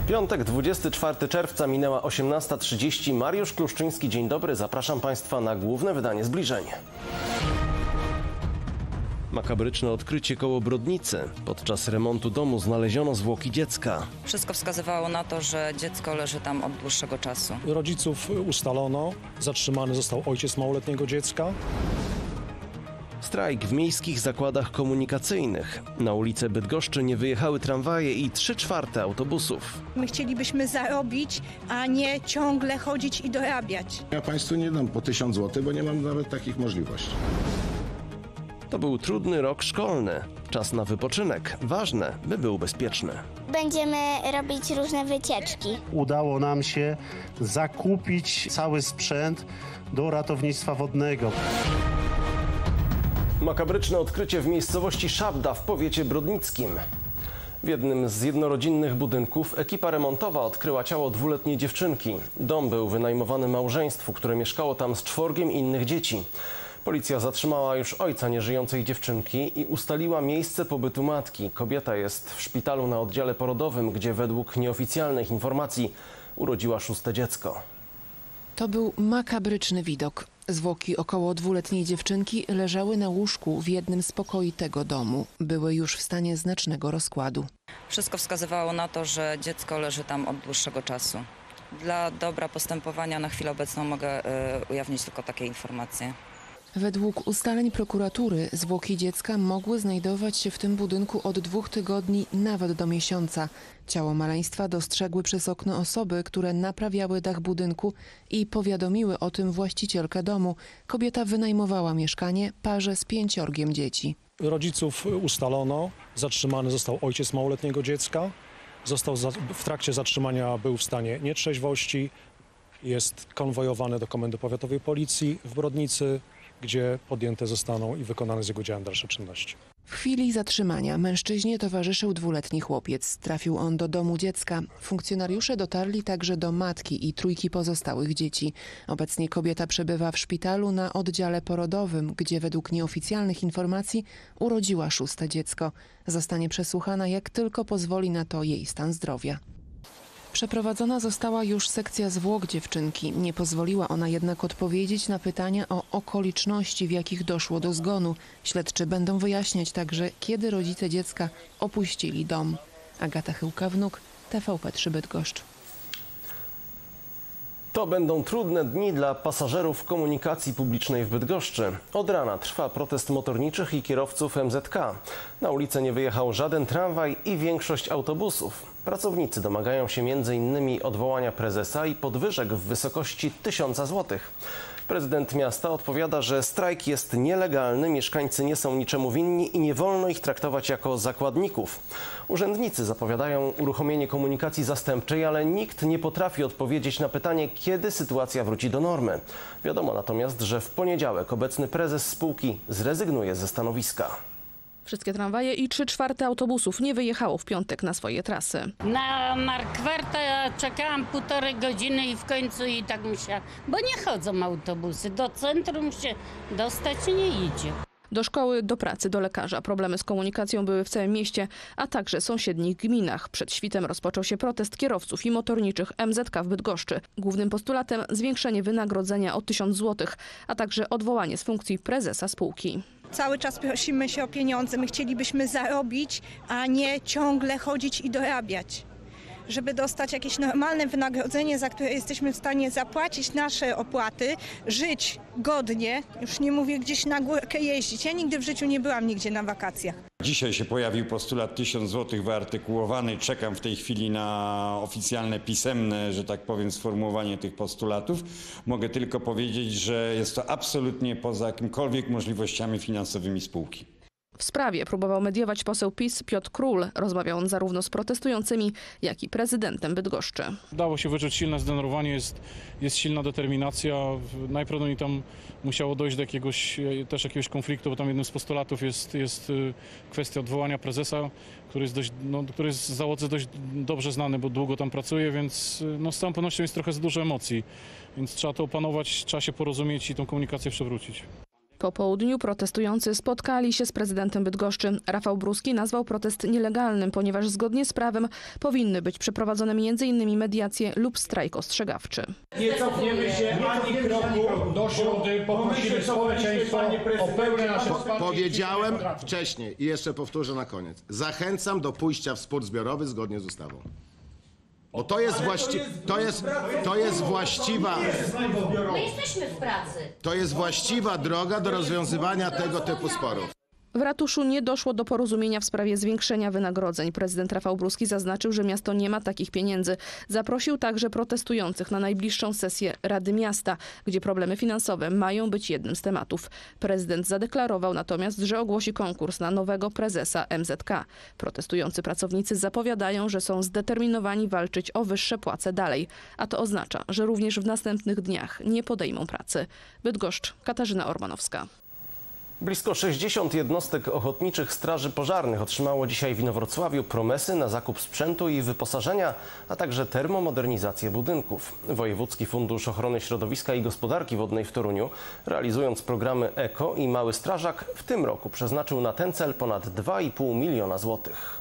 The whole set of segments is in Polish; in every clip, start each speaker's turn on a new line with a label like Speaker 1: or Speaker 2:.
Speaker 1: Piątek, 24 czerwca, minęła 18:30. Mariusz Kluszczyński, dzień dobry. Zapraszam Państwa na główne wydanie Zbliżenie. Makabryczne odkrycie koło Brodnicy. Podczas remontu domu znaleziono zwłoki dziecka.
Speaker 2: Wszystko wskazywało na to, że dziecko leży tam od dłuższego czasu.
Speaker 3: Rodziców ustalono. Zatrzymany został ojciec małoletniego dziecka.
Speaker 1: Strajk w miejskich zakładach komunikacyjnych. Na ulicę Bydgoszczy nie wyjechały tramwaje i 3/4 autobusów.
Speaker 4: My chcielibyśmy zarobić, a nie ciągle chodzić i dorabiać.
Speaker 5: Ja Państwu nie dam po 1000 zł, bo nie mam nawet takich możliwości.
Speaker 1: To był trudny rok szkolny. Czas na wypoczynek. Ważne, by był bezpieczny.
Speaker 6: Będziemy robić różne wycieczki.
Speaker 7: Udało nam się zakupić cały sprzęt do ratownictwa wodnego.
Speaker 1: Makabryczne odkrycie w miejscowości Szabda w powiecie brodnickim. W jednym z jednorodzinnych budynków ekipa remontowa odkryła ciało 2-letniej dziewczynki. Dom był wynajmowany małżeństwu, które mieszkało tam z 4 innych dzieci. Policja zatrzymała już ojca nieżyjącej dziewczynki i ustaliła miejsce pobytu matki. Kobieta jest w szpitalu na oddziale porodowym, gdzie według nieoficjalnych informacji urodziła 6. dziecko.
Speaker 8: To był makabryczny widok. Zwłoki około 2-letniej dziewczynki leżały na łóżku w jednym z pokoi tego domu. Były już w stanie znacznego rozkładu.
Speaker 2: Wszystko wskazywało na to, że dziecko leży tam od dłuższego czasu. Dla dobra postępowania na chwilę obecną mogę ujawnić tylko takie informacje.
Speaker 8: Według ustaleń prokuratury zwłoki dziecka mogły znajdować się w tym budynku od 2 tygodni, nawet do miesiąca. Ciało maleństwa dostrzegły przez okno osoby, które naprawiały dach budynku i powiadomiły o tym właścicielkę domu. Kobieta wynajmowała mieszkanie parze z 5 dzieci.
Speaker 3: Rodziców ustalono. Zatrzymany został ojciec małoletniego dziecka. W trakcie zatrzymania był w stanie nietrzeźwości. Jest konwojowany do Komendy Powiatowej Policji w Brodnicy, gdzie podjęte zostaną i wykonane z jego udziałem dalsze czynności.
Speaker 8: W chwili zatrzymania mężczyźnie towarzyszył 2-letni chłopiec. Trafił on do domu dziecka. Funkcjonariusze dotarli także do matki i 3 pozostałych dzieci. Obecnie kobieta przebywa w szpitalu na oddziale porodowym, gdzie według nieoficjalnych informacji urodziła 6. dziecko. Zostanie przesłuchana, jak tylko pozwoli na to jej stan zdrowia. Przeprowadzona została już sekcja zwłok dziewczynki. Nie pozwoliła ona jednak odpowiedzieć na pytania o okoliczności, w jakich doszło do zgonu. Śledczy będą wyjaśniać także, kiedy rodzice dziecka opuścili dom. Agata Chyłka-Wnuk, TVP3 Bydgoszcz.
Speaker 1: To będą trudne dni dla pasażerów komunikacji publicznej w Bydgoszczy. Od rana trwa protest motorniczych i kierowców MZK. Na ulicę nie wyjechał żaden tramwaj i większość autobusów. Pracownicy domagają się m.in. odwołania prezesa i podwyżek w wysokości 1000 zł. Prezydent miasta odpowiada, że strajk jest nielegalny, mieszkańcy nie są niczemu winni i nie wolno ich traktować jako zakładników. Urzędnicy zapowiadają uruchomienie komunikacji zastępczej, ale nikt nie potrafi odpowiedzieć na pytanie, kiedy sytuacja wróci do normy. Wiadomo natomiast, że w poniedziałek obecny prezes spółki zrezygnuje ze stanowiska.
Speaker 9: Wszystkie tramwaje i 3/4 autobusów nie wyjechało w piątek na swoje trasy.
Speaker 10: Na Markwarta czekałam 1,5 godziny i w końcu i tak musiałam, bo nie chodzą autobusy. Do centrum się dostać nie idzie.
Speaker 9: Do szkoły, do pracy, do lekarza. Problemy z komunikacją były w całym mieście, a także sąsiednich gminach. Przed świtem rozpoczął się protest kierowców i motorniczych MZK w Bydgoszczy. Głównym postulatem zwiększenie wynagrodzenia o 1000 zł, a także odwołanie z funkcji prezesa spółki.
Speaker 4: Cały czas prosimy się o pieniądze. My chcielibyśmy zarobić, a nie ciągle chodzić i dorabiać. Żeby dostać jakieś normalne wynagrodzenie, za które jesteśmy w stanie zapłacić nasze opłaty, żyć godnie, już nie mówię gdzieś na górkę jeździć. Ja nigdy w życiu nie byłam nigdzie na wakacjach.
Speaker 11: Dzisiaj się pojawił postulat 1000 zł wyartykułowany. Czekam w tej chwili na oficjalne, pisemne, że tak powiem, sformułowanie tych postulatów. Mogę tylko powiedzieć, że jest to absolutnie poza jakimikolwiek możliwościami finansowymi spółki.
Speaker 9: W sprawie próbował mediować poseł PiS Piotr Król. Rozmawiał on zarówno z protestującymi, jak i prezydentem Bydgoszczy.
Speaker 12: Dało się wyczuć silne zdenerwowanie, jest silna determinacja. Najprawdopodobniej tam musiało dojść do jakiegoś konfliktu, bo tam jednym z postulatów jest kwestia odwołania prezesa, który jest w załodze dość dobrze znany, bo długo tam pracuje, więc z całą pewnością jest trochę za dużo emocji. Więc trzeba to opanować, trzeba się porozumieć i tą komunikację przewrócić.
Speaker 9: Po południu protestujący spotkali się z prezydentem Bydgoszczy. Rafał Bruski nazwał protest nielegalnym, ponieważ zgodnie z prawem powinny być przeprowadzone m.in. mediacje lub strajk ostrzegawczy.
Speaker 13: Nie cofniemy się ani kroku do środy, poprosimy społeczeństwo o pełne nasze wsparcie.
Speaker 5: Powiedziałem wcześniej i jeszcze powtórzę na koniec. Zachęcam do pójścia w spór zbiorowy zgodnie z ustawą. Bo to jest właściwa.
Speaker 10: My jesteśmy w pracy.
Speaker 5: To jest właściwa droga do rozwiązywania tego typu sporów.
Speaker 9: W ratuszu nie doszło do porozumienia w sprawie zwiększenia wynagrodzeń. Prezydent Rafał Bruski zaznaczył, że miasto nie ma takich pieniędzy. Zaprosił także protestujących na najbliższą sesję Rady Miasta, gdzie problemy finansowe mają być jednym z tematów. Prezydent zadeklarował natomiast, że ogłosi konkurs na nowego prezesa MZK. Protestujący pracownicy zapowiadają, że są zdeterminowani walczyć o wyższe płace dalej. A to oznacza, że również w następnych dniach nie podejmą pracy. Bydgoszcz, Katarzyna Ormanowska.
Speaker 1: Blisko 60 jednostek ochotniczych straży pożarnych otrzymało dzisiaj w Inowrocławiu promesy na zakup sprzętu i wyposażenia, a także termomodernizację budynków. Wojewódzki Fundusz Ochrony Środowiska i Gospodarki Wodnej w Toruniu, realizując programy EKO i Mały Strażak, w tym roku przeznaczył na ten cel ponad 2,5 miliona złotych.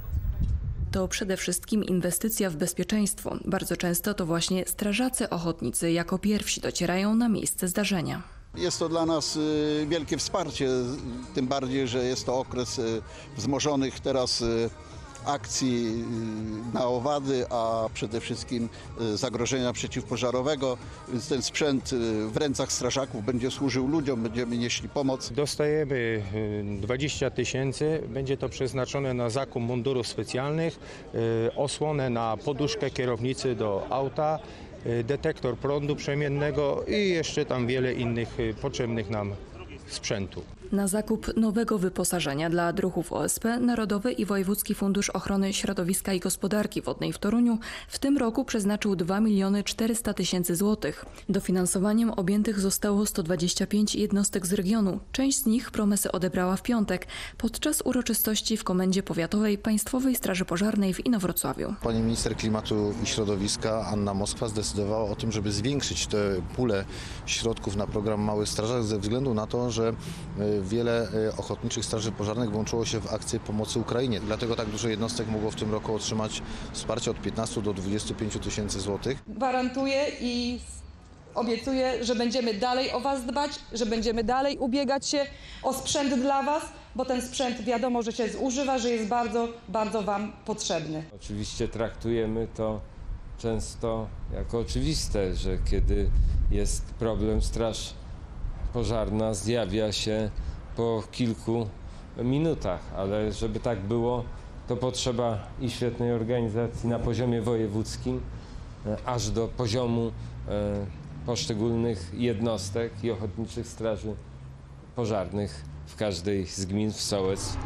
Speaker 14: To przede wszystkim inwestycja w bezpieczeństwo. Bardzo często to właśnie strażacy ochotnicy jako pierwsi docierają na miejsce zdarzenia.
Speaker 15: Jest to dla nas wielkie wsparcie, tym bardziej, że jest to okres wzmożonych teraz akcji na owady, a przede wszystkim zagrożenia przeciwpożarowego. Więc ten sprzęt w rękach strażaków będzie służył ludziom, będziemy nieśli pomoc.
Speaker 16: Dostajemy 20 000, będzie to przeznaczone na zakup mundurów specjalnych, osłonę na poduszkę kierownicy do auta, detektor prądu przemiennego i jeszcze tam wiele innych potrzebnych nam sprzętu.
Speaker 14: Na zakup nowego wyposażenia dla druhów OSP Narodowy i Wojewódzki Fundusz Ochrony Środowiska i Gospodarki Wodnej w Toruniu w tym roku przeznaczył 2 400 000 złotych. Dofinansowaniem objętych zostało 125 jednostek z regionu. Część z nich promesy odebrała w piątek podczas uroczystości w Komendzie Powiatowej Państwowej Straży Pożarnej w Inowrocławiu.
Speaker 17: Pani minister klimatu i środowiska Anna Moskwa zdecydowała o tym, żeby zwiększyć tę pulę środków na program Mały Strażak ze względu na to, że wiele ochotniczych straży pożarnych włączyło się w akcję pomocy Ukrainie. Dlatego tak dużo jednostek mogło w tym roku otrzymać wsparcie od 15 do 25 000 złotych.
Speaker 18: Gwarantuję i obiecuję, że będziemy dalej o Was dbać, że będziemy dalej ubiegać się o sprzęt dla Was, bo ten sprzęt wiadomo, że się zużywa, że jest bardzo, bardzo Wam potrzebny.
Speaker 19: Oczywiście traktujemy to często jako oczywiste, że kiedy jest problem, straż pożarna zjawia się po kilku minutach, ale żeby tak było, to potrzeba i świetnej organizacji na poziomie wojewódzkim, aż do poziomu poszczególnych jednostek i ochotniczych straży pożarnych w każdej z gmin, w sołectw.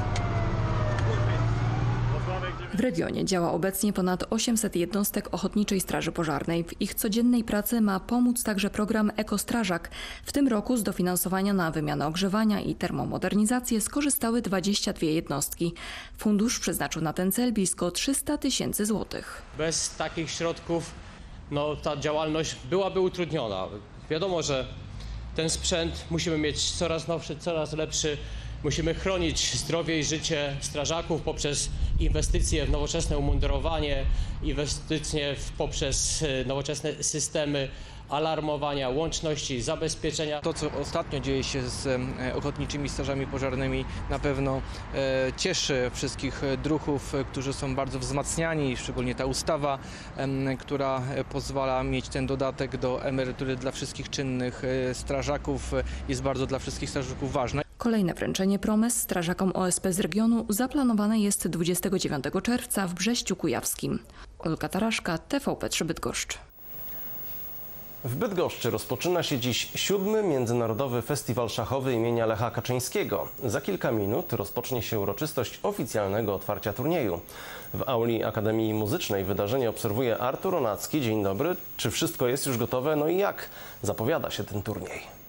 Speaker 14: W regionie działa obecnie ponad 800 jednostek Ochotniczej Straży Pożarnej. W ich codziennej pracy ma pomóc także program Ekostrażak. W tym roku z dofinansowania na wymianę ogrzewania i termomodernizację skorzystały 22 jednostki. Fundusz przeznaczył na ten cel blisko 300 000 złotych.
Speaker 20: Bez takich środków ta działalność byłaby utrudniona. Wiadomo, że ten sprzęt musimy mieć coraz nowszy, coraz lepszy. Musimy chronić zdrowie i życie strażaków poprzez inwestycje w nowoczesne umundurowanie, inwestycje poprzez nowoczesne systemy alarmowania, łączności, zabezpieczenia.
Speaker 21: To, co ostatnio dzieje się z ochotniczymi strażami pożarnymi, na pewno cieszy wszystkich druhów, którzy są bardzo wzmacniani, szczególnie ta ustawa, która pozwala mieć ten dodatek do emerytury dla wszystkich czynnych strażaków, jest bardzo dla wszystkich strażaków ważna.
Speaker 14: Kolejne wręczenie promes strażakom OSP z regionu zaplanowane jest 29 czerwca w Brześciu Kujawskim. Olga Taraszka, TVP3 Bydgoszcz.
Speaker 1: W Bydgoszczy rozpoczyna się dziś 7. Międzynarodowy Festiwal Szachowy imienia Lecha Kaczyńskiego. Za kilka minut rozpocznie się uroczystość oficjalnego otwarcia turnieju. W auli Akademii Muzycznej wydarzenie obserwuje Artur Onacki. Dzień dobry. Czy wszystko jest już gotowe? No i jak zapowiada się ten turniej?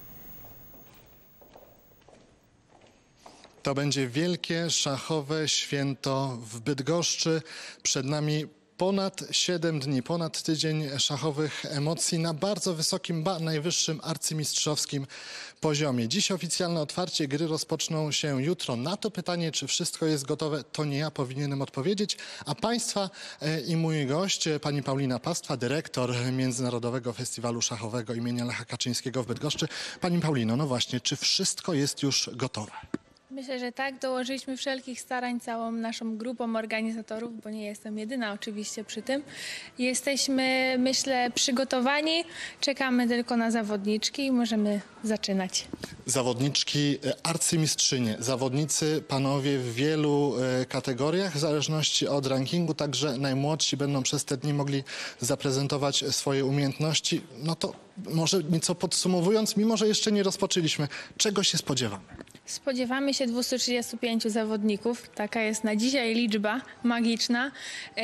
Speaker 22: To będzie wielkie szachowe święto w Bydgoszczy. Przed nami
Speaker 6: Ponad 7 dni, ponad tydzień szachowych emocji na bardzo wysokim, najwyższym arcymistrzowskim poziomie. Dziś oficjalne otwarcie gry rozpoczną się jutro. Na to pytanie, czy wszystko jest gotowe, to nie ja powinienem odpowiedzieć, a Państwa i mój gość, pani Paulina Pastwa, dyrektor Międzynarodowego Festiwalu Szachowego imienia Lecha Kaczyńskiego w Bydgoszczy. Pani Paulino, no właśnie, czy wszystko jest już gotowe?
Speaker 22: Myślę, że tak. Dołożyliśmy wszelkich starań całą naszą grupą organizatorów, bo nie jestem jedyna oczywiście przy tym. Jesteśmy, myślę, przygotowani. Czekamy tylko na zawodniczki i możemy zaczynać.
Speaker 6: Zawodniczki, arcymistrzynie, zawodnicy, panowie w wielu kategoriach, w zależności od rankingu, także najmłodsi będą przez te dni mogli zaprezentować swoje umiejętności. No to może nieco podsumowując, mimo że jeszcze nie rozpoczęliśmy, czego się spodziewamy?
Speaker 22: Spodziewamy się 235 zawodników. Taka jest na dzisiaj liczba magiczna.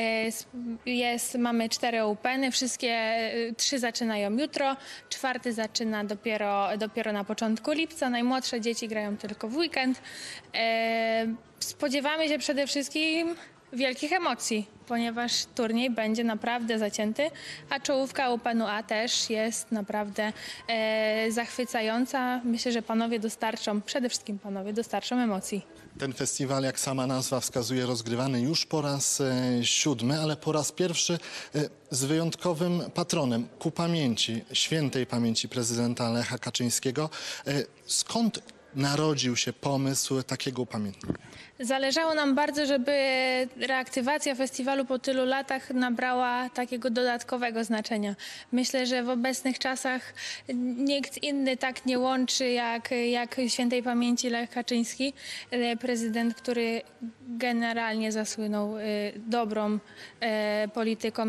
Speaker 22: Mamy 4 openy, wszystkie 3 zaczynają jutro, 4 zaczyna dopiero na początku lipca. Najmłodsze dzieci grają tylko w weekend. Spodziewamy się przede wszystkim wielkich emocji, ponieważ turniej będzie naprawdę zacięty, a czołówka Openu A też jest naprawdę zachwycająca. Myślę, że przede wszystkim panowie dostarczą emocji.
Speaker 6: Ten festiwal, jak sama nazwa wskazuje, rozgrywany już po raz 7, ale po raz pierwszy z wyjątkowym patronem ku pamięci, świętej pamięci prezydenta Lecha Kaczyńskiego. Skąd narodził się pomysł takiego upamiętnienia?
Speaker 22: Zależało nam bardzo, żeby reaktywacja festiwalu po tylu latach nabrała takiego dodatkowego znaczenia. Myślę, że w obecnych czasach nikt inny tak nie łączy jak świętej pamięci Lech Kaczyński, prezydent, który generalnie zasłynął dobrą polityką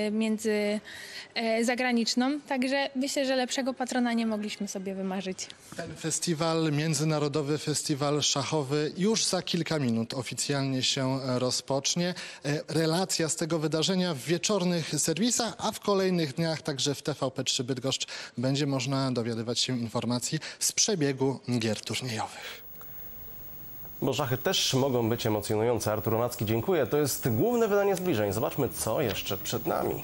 Speaker 22: zagraniczną. Także myślę, że lepszego patrona nie mogliśmy sobie wymarzyć.
Speaker 6: Ten festiwal, Międzynarodowy Festiwal Szachowy, już za kilka minut oficjalnie się rozpocznie. Relacja z tego wydarzenia w wieczornych serwisach, a w kolejnych dniach także w TVP3 Bydgoszcz będzie można dowiadywać się informacji z przebiegu gier turniejowych.
Speaker 1: Bo szachy też mogą być emocjonujące. Artur Omacki, dziękuję. To jest główne wydanie Zbliżeń. Zobaczmy, co jeszcze przed nami.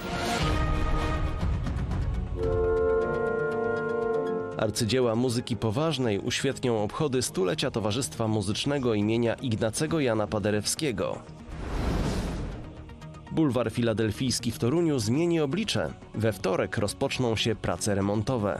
Speaker 1: Arcydzieła muzyki poważnej uświetnią obchody 100-lecia Towarzystwa Muzycznego imienia Ignacego Jana Paderewskiego. Bulwar Filadelfijski w Toruniu zmieni oblicze. We wtorek rozpoczną się prace remontowe.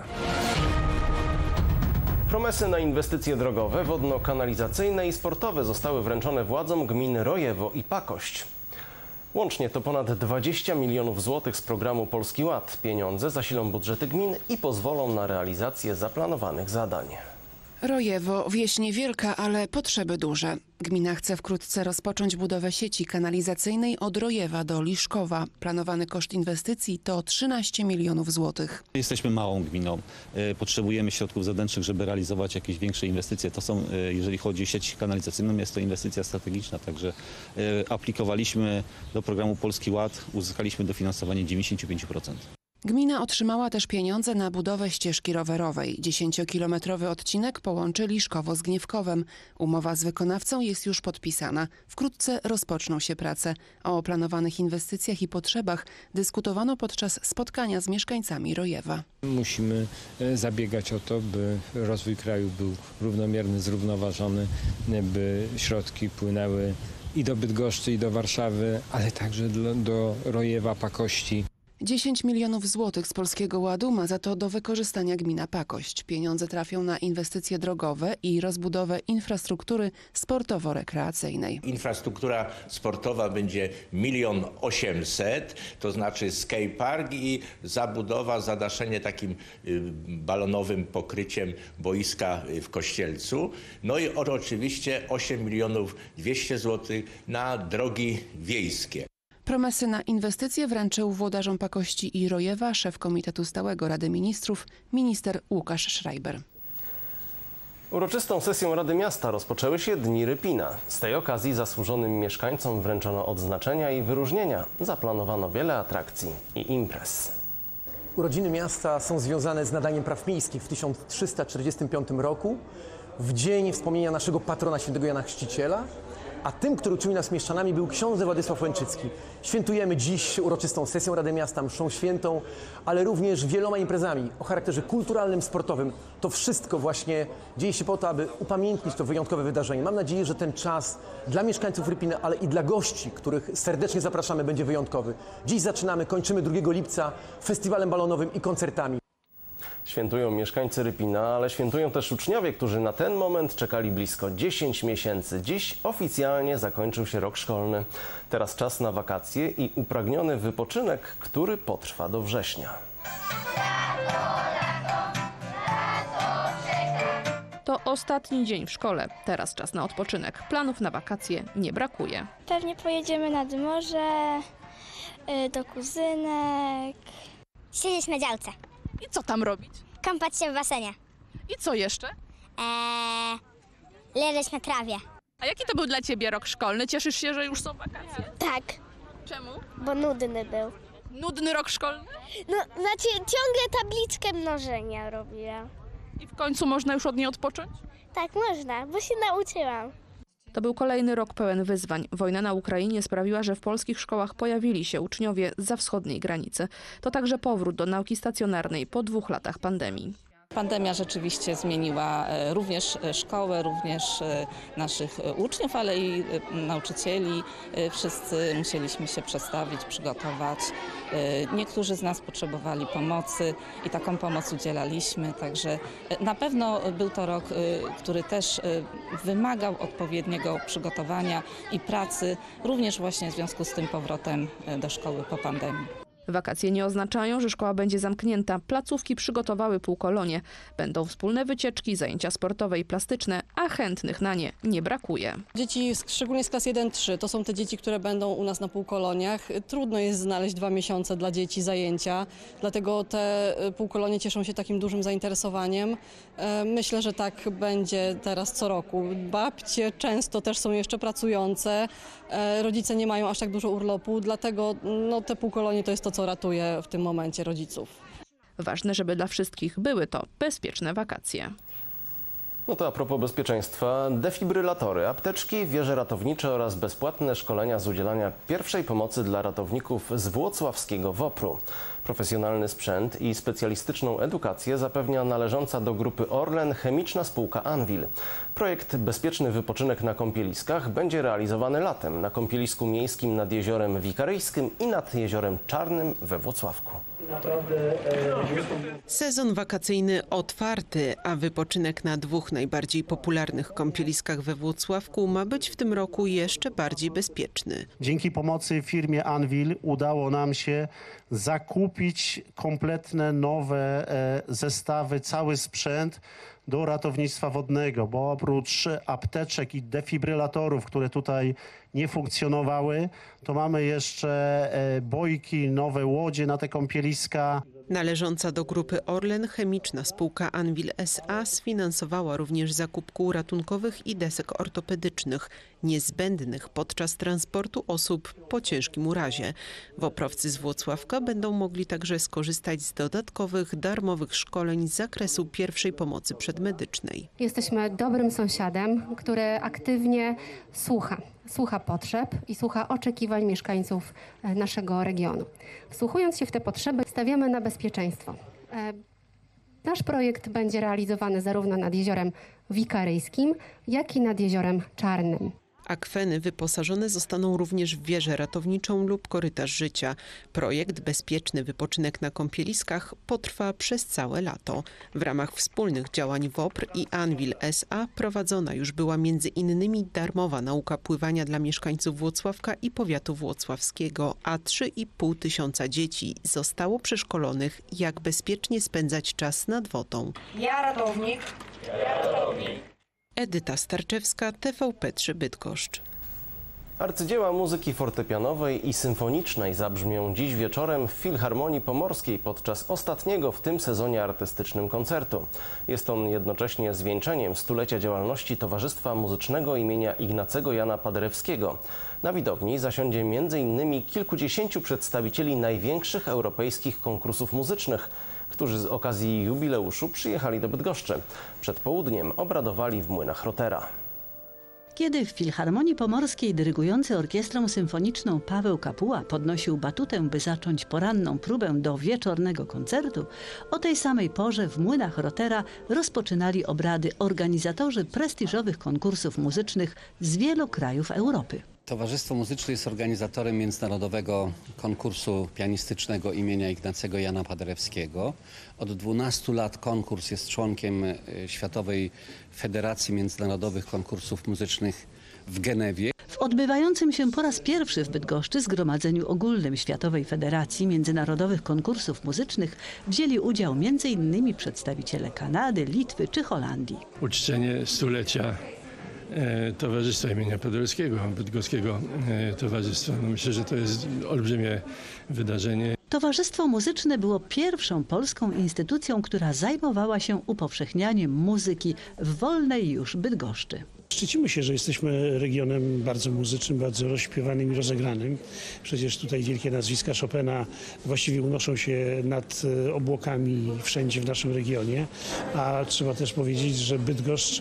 Speaker 1: Promesy na inwestycje drogowe, wodno-kanalizacyjne i sportowe zostały wręczone władzom gmin Rojewo i Pakość. Łącznie to ponad 20 milionów złotych z programu Polski Ład. Pieniądze zasilą budżety gmin i pozwolą na realizację zaplanowanych zadań.
Speaker 8: Rojewo, wieś niewielka, ale potrzeby duże. Gmina chce wkrótce rozpocząć budowę sieci kanalizacyjnej od Rojewa do Liszkowa. Planowany koszt inwestycji to 13 milionów złotych.
Speaker 23: Jesteśmy małą gminą. Potrzebujemy środków zewnętrznych, żeby realizować jakieś większe inwestycje. To są, jeżeli chodzi o sieć kanalizacyjną, jest to inwestycja strategiczna. Także aplikowaliśmy do programu Polski Ład, uzyskaliśmy dofinansowanie 95%.
Speaker 8: Gmina otrzymała też pieniądze na budowę ścieżki rowerowej. 10-kilometrowy odcinek połączy Liszkowo z Gniewkowem. Umowa z wykonawcą jest już podpisana. Wkrótce rozpoczną się prace. O planowanych inwestycjach i potrzebach dyskutowano podczas spotkania z mieszkańcami Rojewa.
Speaker 19: Musimy zabiegać o to, by rozwój kraju był równomierny, zrównoważony, by środki płynęły i do Bydgoszczy, i do Warszawy, ale także do Rojewa, Pakości.
Speaker 8: 10 milionów złotych z Polskiego Ładu ma za to do wykorzystania gmina Pakość. Pieniądze trafią na inwestycje drogowe i rozbudowę infrastruktury sportowo-rekreacyjnej.
Speaker 24: Infrastruktura sportowa będzie 1 800 000, to znaczy skatepark i zabudowa, zadaszenie takim balonowym pokryciem boiska w Kościelcu. No i oczywiście 8 200 000 złotych na drogi wiejskie.
Speaker 8: Promesy na inwestycje wręczył włodarzom Pakości i Rojewa szef Komitetu Stałego Rady Ministrów, minister Łukasz Schreiber.
Speaker 1: Uroczystą sesją Rady Miasta rozpoczęły się Dni Rypina. Z tej okazji zasłużonym mieszkańcom wręczono odznaczenia i wyróżnienia. Zaplanowano wiele atrakcji i imprez.
Speaker 25: Urodziny miasta są związane z nadaniem praw miejskich w 1345 roku, w dzień wspomnienia naszego patrona świętego Jana Chrzciciela, a tym, który uczynił nas mieszczanami, był książę Władysław Łęczycki. Świętujemy dziś uroczystą sesją Rady Miasta, mszą świętą, ale również wieloma imprezami o charakterze kulturalnym, sportowym. To wszystko właśnie dzieje się po to, aby upamiętnić to wyjątkowe wydarzenie. Mam nadzieję, że ten czas dla mieszkańców Rypina, ale i dla gości, których serdecznie zapraszamy, będzie wyjątkowy. Dziś zaczynamy, kończymy 2 lipca festiwalem balonowym i koncertami.
Speaker 1: Świętują mieszkańcy Rypina, ale świętują też uczniowie, którzy na ten moment czekali blisko 10 miesięcy. Dziś oficjalnie zakończył się rok szkolny. Teraz czas na wakacje i upragniony wypoczynek, który potrwa do września.
Speaker 9: To ostatni dzień w szkole. Teraz czas na odpoczynek. Planów na wakacje nie brakuje.
Speaker 2: Pewnie pojedziemy nad morze, do kuzynek. Siedzieć na działce.
Speaker 9: I co tam robić?
Speaker 2: Kąpać się w basenie.
Speaker 9: I co jeszcze?
Speaker 2: Leżeć na trawie.
Speaker 9: A jaki to był dla ciebie rok szkolny? Cieszysz się, że już są wakacje?
Speaker 2: Tak.
Speaker 9: Czemu?
Speaker 2: Bo nudny był.
Speaker 9: Nudny rok szkolny?
Speaker 2: No, znaczy ciągle tabliczkę mnożenia robiłam.
Speaker 9: I w końcu można już od niej odpocząć?
Speaker 2: Tak, można, bo się nauczyłam.
Speaker 9: To był kolejny rok pełen wyzwań. Wojna na Ukrainie sprawiła, że w polskich szkołach pojawili się uczniowie zza wschodniej granicy. To także powrót do nauki stacjonarnej po 2 latach pandemii.
Speaker 3: Pandemia rzeczywiście zmieniła również szkołę, również naszych uczniów, ale i nauczycieli. Wszyscy musieliśmy się przestawić, przygotować. Niektórzy z nas potrzebowali pomocy i taką pomoc udzielaliśmy. Także na pewno był to rok, który też wymagał odpowiedniego przygotowania i pracy, również właśnie w związku z tym powrotem do szkoły po pandemii.
Speaker 9: Wakacje nie oznaczają, że szkoła będzie zamknięta. Placówki przygotowały półkolonie. Będą wspólne wycieczki, zajęcia sportowe i plastyczne, a chętnych na nie nie brakuje.
Speaker 4: Dzieci, szczególnie z klas 1-3, to są te dzieci, które będą u nas na półkoloniach. Trudno jest znaleźć 2 miesiące dla dzieci zajęcia, dlatego te półkolonie cieszą się takim dużym zainteresowaniem. Myślę, że tak będzie teraz co roku. Babcie często też są jeszcze pracujące, rodzice nie mają aż tak dużo urlopu, dlatego te półkolonie to jest to, co ratuje w tym momencie rodziców.
Speaker 9: Ważne, żeby dla wszystkich były to bezpieczne wakacje.
Speaker 1: No to a propos bezpieczeństwa, defibrylatory, apteczki, wieże ratownicze oraz bezpłatne szkolenia z udzielania pierwszej pomocy dla ratowników z włocławskiego WOPR-u. Profesjonalny sprzęt i specjalistyczną edukację zapewnia należąca do grupy Orlen chemiczna spółka Anwil. Projekt Bezpieczny wypoczynek na kąpieliskach będzie realizowany latem na kąpielisku miejskim nad Jeziorem Wikaryjskim i nad Jeziorem Czarnym we Włocławku.
Speaker 7: Sezon wakacyjny otwarty, a wypoczynek na 2 najbardziej popularnych kąpieliskach we Włocławku ma być w tym roku jeszcze bardziej bezpieczny.
Speaker 11: Dzięki pomocy firmie Anwil udało nam się zakupić kompletne nowe zestawy, cały sprzęt do ratownictwa wodnego, bo oprócz apteczek i defibrylatorów, które tutaj nie funkcjonowały, to mamy jeszcze bojki, nowe łodzie na te kąpieliska.
Speaker 7: Należąca do grupy Orlen chemiczna spółka Anwil S.A. sfinansowała również zakup kół ratunkowych i desek ortopedycznych, niezbędnych podczas transportu osób po ciężkim urazie. Woprowcy z Włocławka będą mogli także skorzystać z dodatkowych, darmowych szkoleń z zakresu pierwszej pomocy przedmedycznej.
Speaker 26: Jesteśmy dobrym sąsiadem, który aktywnie słucha potrzeb i słucha oczekiwań mieszkańców naszego regionu. Wsłuchując się w te potrzeby, stawiamy na bezpieczeństwo. Nasz projekt będzie realizowany zarówno nad Jeziorem Wikaryjskim, jak i nad Jeziorem Czarnym.
Speaker 7: Akweny wyposażone zostaną również w wieżę ratowniczą lub korytarz życia. Projekt Bezpieczny wypoczynek na kąpieliskach potrwa przez całe lato. W ramach wspólnych działań WOPR i Anwil S.A. prowadzona już była między innymi darmowa nauka pływania dla mieszkańców Włocławka i powiatu włocławskiego, a 3,5 tysiąca dzieci zostało przeszkolonych, jak bezpiecznie spędzać czas nad wodą.
Speaker 27: Ja ratownik.
Speaker 7: Edyta Starczewska, TVP3 Bydgoszcz.
Speaker 1: Arcydzieła muzyki fortepianowej i symfonicznej zabrzmią dziś wieczorem w Filharmonii Pomorskiej podczas ostatniego w tym sezonie artystycznym koncertu. Jest on jednocześnie zwieńczeniem stulecia działalności Towarzystwa Muzycznego imienia Ignacego Jana Paderewskiego. Na widowni zasiądzie m.in. kilkudziesięciu przedstawicieli największych europejskich konkursów muzycznych, którzy z okazji jubileuszu przyjechali do Bydgoszczy. Przed południem obradowali w młynach Rotera.
Speaker 5: Kiedy w Filharmonii Pomorskiej dyrygujący orkiestrą symfoniczną Paweł Kapuła podnosił batutę, by zacząć poranną próbę do wieczornego koncertu, o tej samej porze w młynach Rotera rozpoczynali obrady organizatorzy prestiżowych konkursów muzycznych z wielu krajów Europy.
Speaker 10: Towarzystwo Muzyczne jest organizatorem międzynarodowego konkursu pianistycznego imienia Ignacego Jana Paderewskiego. Od 12 lat konkurs jest członkiem Światowej Federacji Międzynarodowych Konkursów Muzycznych w Genewie.
Speaker 5: W odbywającym się po raz pierwszy w Bydgoszczy Zgromadzeniu Ogólnym Światowej Federacji Międzynarodowych Konkursów Muzycznych wzięli udział m.in. przedstawiciele Kanady, Litwy czy Holandii.
Speaker 12: Uczczenie stulecia Towarzystwa imienia Paderewskiego, Bydgoskiego Towarzystwa. Myślę, że to jest olbrzymie wydarzenie.
Speaker 5: Towarzystwo Muzyczne było pierwszą polską instytucją, która zajmowała się upowszechnianiem muzyki w wolnej już Bydgoszczy.
Speaker 13: Szczycimy się, że jesteśmy regionem bardzo muzycznym, bardzo rozśpiewanym i rozegranym. Przecież tutaj wielkie nazwiska Chopina właściwie unoszą się nad obłokami wszędzie w naszym regionie. A trzeba też powiedzieć, że Bydgoszcz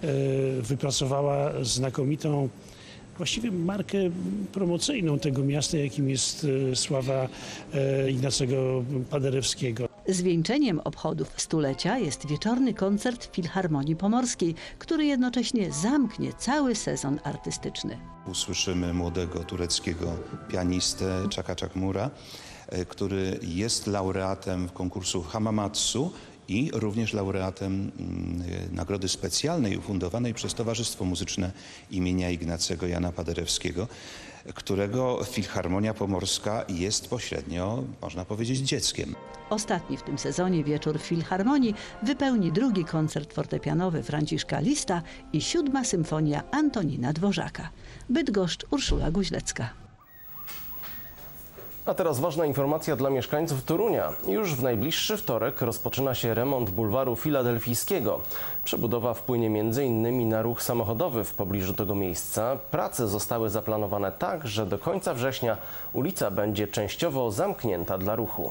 Speaker 13: wypracowała znakomitą właściwie markę promocyjną tego miasta, jakim jest sława Ignacego Paderewskiego.
Speaker 5: Zwieńczeniem obchodów stulecia jest wieczorny koncert w Filharmonii Pomorskiej, który jednocześnie zamknie cały sezon artystyczny.
Speaker 15: Usłyszymy młodego tureckiego pianistę Çaka Çakmura, który jest laureatem konkursu Hamamatsu i również laureatem nagrody specjalnej ufundowanej przez Towarzystwo Muzyczne imienia Ignacego Jana Paderewskiego, którego Filharmonia Pomorska jest pośrednio, można powiedzieć, dzieckiem.
Speaker 5: Ostatni w tym sezonie wieczór w Filharmonii wypełni drugi koncert fortepianowy Franciszka Lista i 7. symfonia Antonina Dworzaka. Bydgoszcz, Urszula Guźlecka.
Speaker 1: A teraz ważna informacja dla mieszkańców Torunia. Już w najbliższy wtorek rozpoczyna się remont bulwaru Filadelfijskiego. Przebudowa wpłynie m.in. na ruch samochodowy w pobliżu tego miejsca. Prace zostały zaplanowane tak, że do końca września ulica będzie częściowo zamknięta dla ruchu.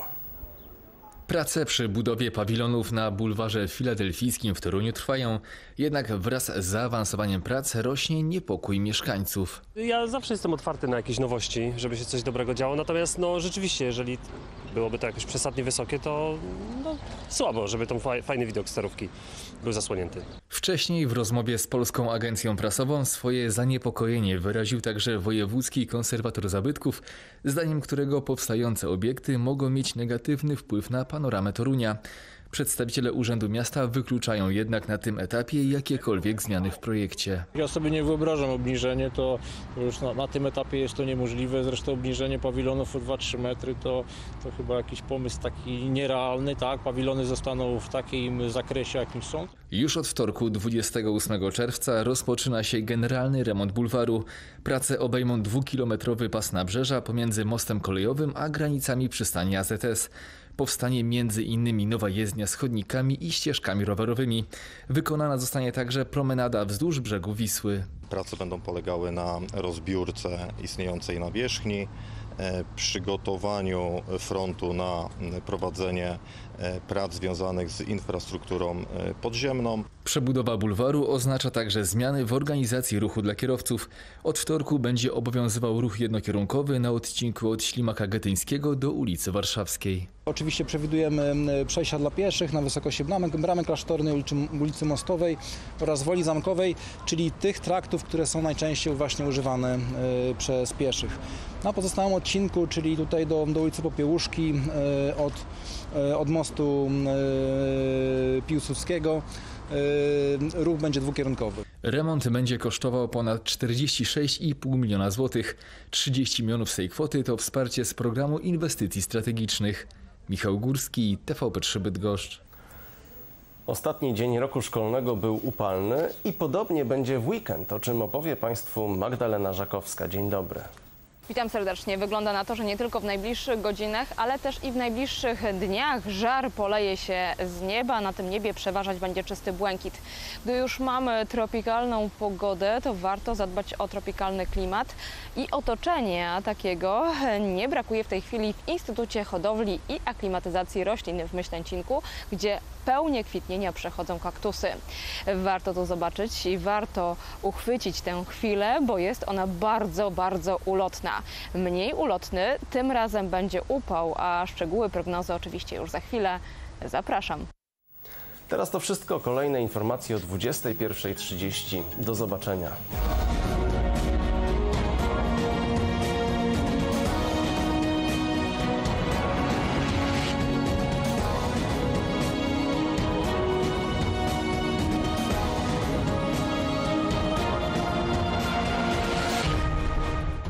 Speaker 16: Prace przy budowie pawilonów na bulwarze filadelfijskim w Toruniu trwają, jednak wraz z zaawansowaniem prac rośnie niepokój mieszkańców.
Speaker 27: Ja zawsze jestem otwarty na jakieś nowości, żeby się coś dobrego działo, natomiast rzeczywiście, jeżeli byłoby to jakoś przesadnie wysokie, to słabo, żeby ten fajny widok starówki był zasłonięty.
Speaker 16: Wcześniej w rozmowie z Polską Agencją Prasową swoje zaniepokojenie wyraził także wojewódzki konserwator zabytków, zdaniem którego powstające obiekty mogą mieć negatywny wpływ na panoramę Torunia. Przedstawiciele Urzędu Miasta wykluczają jednak na tym etapie jakiekolwiek zmiany w projekcie.
Speaker 28: Ja sobie nie wyobrażam obniżenie, to już na tym etapie jest to niemożliwe. Zresztą obniżenie pawilonów o 2-3 metry to chyba jakiś pomysł taki nierealny. Tak? Pawilony zostaną w takim zakresie, jakim są.
Speaker 16: Już od wtorku 28 czerwca rozpoczyna się generalny remont bulwaru. Prace obejmą 2-kilometrowy pas nabrzeża pomiędzy mostem kolejowym a granicami przystani AZS. Powstanie m.in. nowa jezdnia z chodnikami i ścieżkami rowerowymi. Wykonana zostanie także promenada wzdłuż brzegu Wisły.
Speaker 29: Prace będą polegały na rozbiórce istniejącej nawierzchni, przygotowaniu frontu na prowadzenie prac związanych z infrastrukturą podziemną.
Speaker 16: Przebudowa bulwaru oznacza także zmiany w organizacji ruchu dla kierowców. Od wtorku będzie obowiązywał ruch jednokierunkowy na odcinku od Ślimaka Getyńskiego do ulicy Warszawskiej.
Speaker 30: Oczywiście przewidujemy przejścia dla pieszych na wysokości bramy klasztornej, ulicy Mostowej oraz Woli Zamkowej, czyli tych traktów, które są najczęściej właśnie używane przez pieszych. Na pozostałym odcinku, czyli tutaj do ulicy Popiełuszki, od mostu Piłsudskiego, ruch będzie dwukierunkowy.
Speaker 16: Remont będzie kosztował ponad 46,5 miliona złotych. 30 milionów z tej kwoty to wsparcie z programu inwestycji strategicznych. Michał Górski, TVP3 Bydgoszcz.
Speaker 1: Ostatni dzień roku szkolnego był upalny i podobnie będzie w weekend, o czym opowie Państwu Magdalena Żakowska. Dzień dobry.
Speaker 31: Witam serdecznie. Wygląda na to, że nie tylko w najbliższych godzinach, ale też i w najbliższych dniach żar poleje się z nieba. Na tym niebie przeważać będzie czysty błękit. Gdy już mamy tropikalną pogodę, to warto zadbać o tropikalny klimat i otoczenie, a takiego nie brakuje w tej chwili w Instytucie Hodowli i Aklimatyzacji Roślin w Myślęcinku, gdzie pełnię kwitnienia przechodzą kaktusy. Warto to zobaczyć i warto uchwycić tę chwilę, bo jest ona bardzo, bardzo ulotna. Mniej ulotny tym razem będzie upał, a szczegóły prognozy oczywiście już za chwilę. Zapraszam.
Speaker 1: Teraz to wszystko. Kolejne informacje o 21:30. Do zobaczenia.